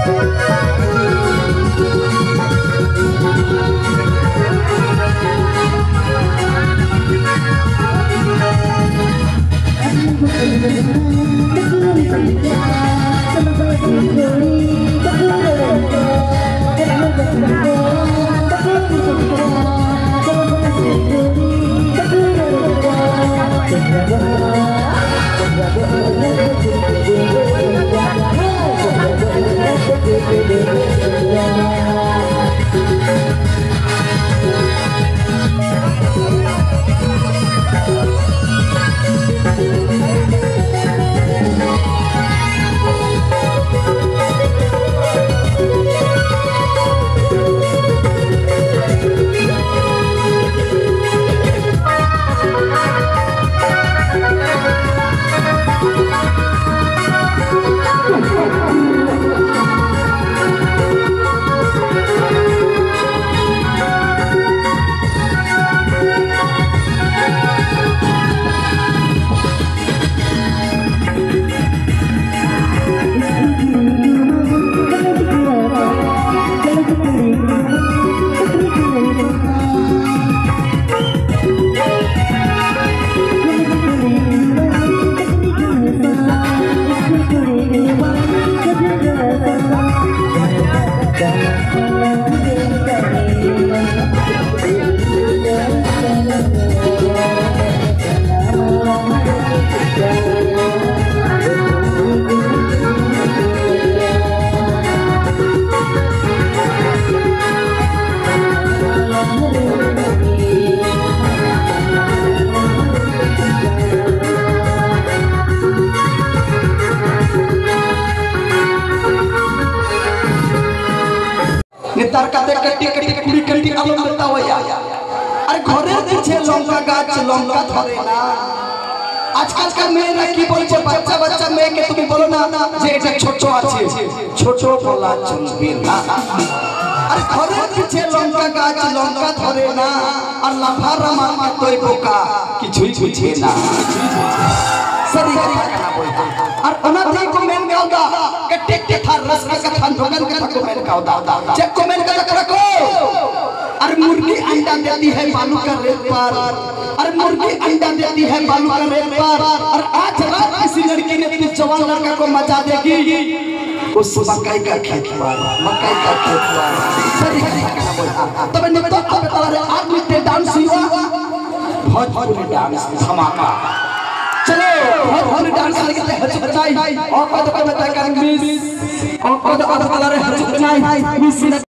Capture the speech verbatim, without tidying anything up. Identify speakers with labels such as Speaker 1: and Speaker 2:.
Speaker 1: नेतार काते कट्टी कट्टी कुड़ी कट्टी आलम बतावया अरे घरे पीछे लंका गाछ लंका धरे ना आजकल का मेरा की बोलছে बच्चा बच्चा মেয়ে के তুমি বলো না যে এটা ছোট আছে ছোট বলা চলবে না अरे घरे पीछे लंका गाछ लंका धरे ना और लाफारा मार के तोय बोका কিছুই বুঝে না सरी हरी कहना बोलते और अनाथी को मेन गाउदा के टेक टेक थार रस का थान भगन का को मेन गाउदा चेक को मेन का रखो और मुर्गी अंडा देती है बालू का रेत पर और मुर्गी अंडा देती है बालू का रेत पर और आज रात किसी लड़की ने इस जवान लड़का को मचा देगी उस मकई का खेत पर मकई का खेत पर सरी हरी कहना बोलते तब ने तो अब बता रहे आज में डांस हुआ भोजपुरी डांस धमाका चलो बहुत बहुत डांस करके हचबचाई और पद पद बता कर मिस और पद पद कलर हचबचाई मिस